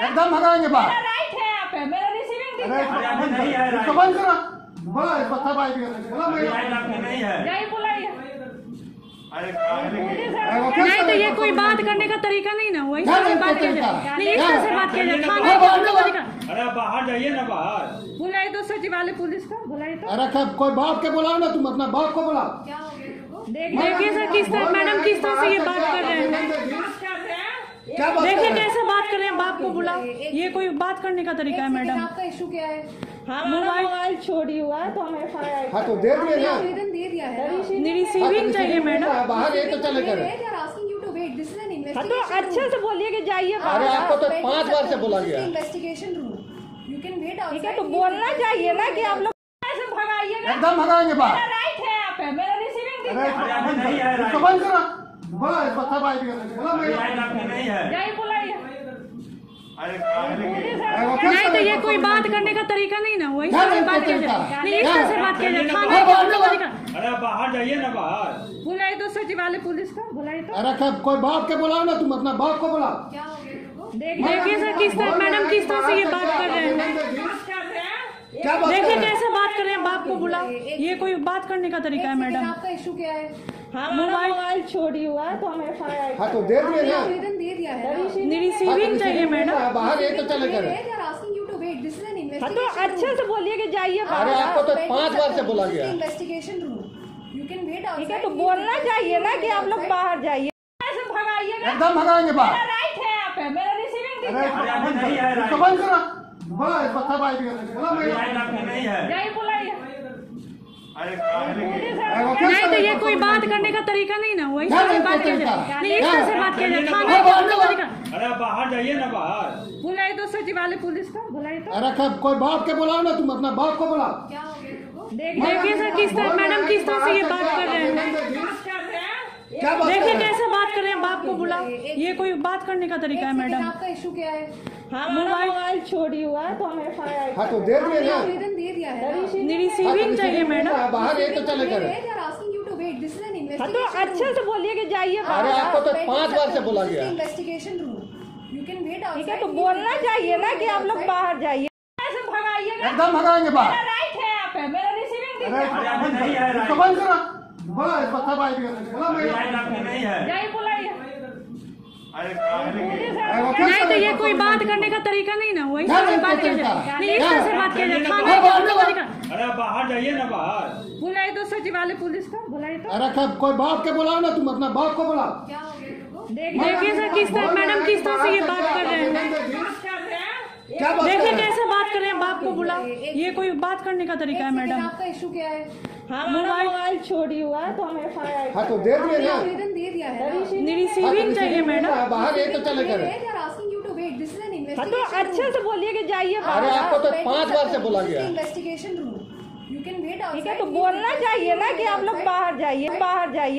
एकदम भगाएंगे बाहर। मेरा राइट है, यहाँ पे मेरा रिसीविंग दीजिए। इसको बंद करो, बोला इसको सब आई यही बुलाइए। नहीं तो ये कोई बात करने का तरीका नहीं ना हुआ, इस तरह से बात किया जाए नहीं, इस तरह से बात किया जाए थाना का। अरे बाहर जाइए ना, बाहर बुलाइए तो सचिवालय पुलिस को बुलाइए तो। अरे कोई बाप के बुलाओ ना, तुम अपना बाप को बुलाओ। देखिए सर किस तरह मैडम किस तरह से ये बात कर रहे हैं, देखिए कैसे बात कर रहे हैं, बाप को बुलाओ, ये कोई बात करने का तरीका है मैडम। आपका इशू क्या है? मोबाइल चोरी हुआ है तो हमें FIR हाँ तो दे दिए ना, आवेदन दे दिया है ना? रिसीविंग चाहिए मैडम। बाहर ये तो चले करे। हाँ तो अच्छे से बोलिए कि जाइए अरे बाहर। आपको तो 5 बार से बोला गया। Investigation room, you can wait ठीक है तो बोलना चाहिए ना कि आप लोग ऐसे भगाइएगा। एकदम भगाएंगे बाहर। मेरा राइट है, यहाँ पे मेरा रिसीविंग दीजिए। इसको बंद करो, बोला इसको सब आई यही बुलाइए। नहीं तो ये कोई बात करने का तरीका नहीं ना हुआ, इस तरह से बात किया जाए नहीं, इस तरह से बात किया जाए थाना का। अरे बाहर जाइए ना, बाहर बुलाइए तो सचिवालय पुलिस को बुलाइए तो। अरे कोई बाप के बुलाओ ना, तुम अपना बाप को बुलाओ। देखिए सर किस तरह मैडम किस तरह से ये बात कर रहे हैं, देखिए कैसे बात कर रहे हैं, बाप को बुलाओ, ये कोई बात करने का तरीका है मैडम। आपका इशू क्या है? मोबाइल चोरी हुआ है तो हमें FIR हाँ तो दे दिए ना, आवेदन दे दिया है ना? रिसीविंग चाहिए मैडम। बाहर ये तो चले करे। हाँ तो अच्छे से बोलिए कि जाइए अरे बाहर। आपको तो 5 बार से बोला गया। Investigation room, you can wait ठीक है तो बोलना चाहिए ना कि आप लोग बाहर जाइए। ऐसे भगाइएगा। एकदम भगाएंगे बाहर। मेरा राइट है, यहाँ पे मेरा रिसीविंग दीजिए। इसको बंद करो, बोला इसको सब आई यही बुलाइए। नहीं तो ये कोई बात करने का तरीका नहीं ना हुआ, इस तरह से बात किया जाए नहीं, इस तरह से बात किया जाए थाना का। अरे बाहर जाइए ना, बाहर बुलाइए तो सचिवालय पुलिस को बुलाइए तो। अरे कोई बाप के बुलाओ ना, तुम अपना बाप को बुलाओ। देखिए सर किस तरह मैडम किस तरह से ये बात कर रहे हैं, देखिए कैसे बात कर रहे हैं, बाप को बुलाओ, ये कोई बात करने का तरीका है मैडम। आपका इशू क्या है? मोबाइल चोरी हुआ है तो हमें FIR हाँ तो दे दिए ना, आवेदन दे दिया है ना? रिसीविंग चाहिए मैडम। बाहर ये तो चले करे। हाँ तो अच्छे से बोलिए कि जाइए बाहर। अरे आपको तो 5 बार से बोला गया। Investigation room, you can wait ठीक है तो बोलना चाहिए ना कि आप लोग बाहर जाइए। ऐसे भगाइएगा। एकदम भगाएंगे बाहर। मेरा राइट है, यहाँ पे मेरा रिसीविंग दीजिए। इसको बंद करो, बोला इसको सब आई यही बुलाइए। नहीं तो ये कोई बात करने का तरीका नहीं ना हुआ, इस तरह से बात किया जाए नहीं, इस तरह से बात किया जाए थाना का। अरे बाहर जाइए ना, बाहर बुलाइए तो सचिवालय पुलिस को बुलाइए तो। अरे कोई बाप के बुलाओ ना, तुम अपना बाप को बुलाओ। देखिए सर किस तरह मैडम किस तरह से ये बात कर रहे हैं, देखिए कैसे बात कर रहे हैं, बाप को बुलाओ, ये कोई बात करने का तरीका है मैडम। आपका इशू क्या है? मोबाइल चोरी हुआ है तो हमें FIR हाँ तो दे दिए ना, आवेदन दे दिया है ना? रिसीविंग चाहिए मैडम। बाहर ये तो चले करे। हाँ तो अच्छे से बोलिए कि जाइए अरे बाहर। आपको तो 5 बार से बोला गया। Investigation room, you can wait ठीक है तो बोलना चाहिए ना कि आप लोग बाहर जाइए, बाहर जाइए।